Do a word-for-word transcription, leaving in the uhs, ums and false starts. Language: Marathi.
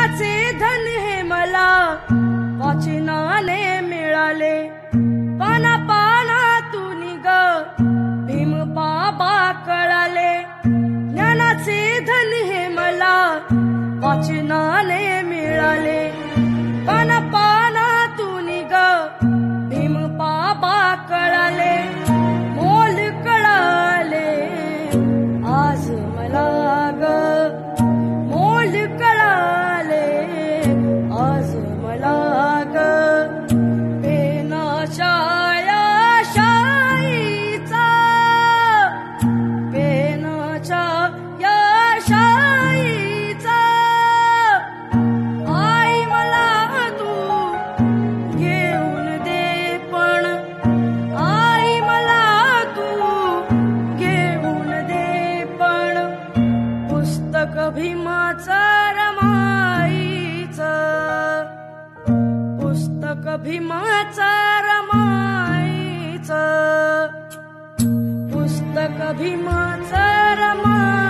ज्ञानाचे धन हे मला वाचनाने मिळाले. पाना पानातून ग भीम बाबा कळाले. ज्ञानाचे धन हे मला वाचनाने मिळाले. पाना पानातून ग भीम बाबा कळाले. मोल कळाले आज मला ग, मोल कळाले आज मला ग. पेनाच्या या शाईचा, पेनाच्या या शाईचा आई मला तू घेऊन दे पण, आई मला तू घेऊन दे पण. पुस्तक भीमाचं रमाईचं, पुस्तक भीमाचं रमाईचं, पुस्तक भीमाचं रमाईचं.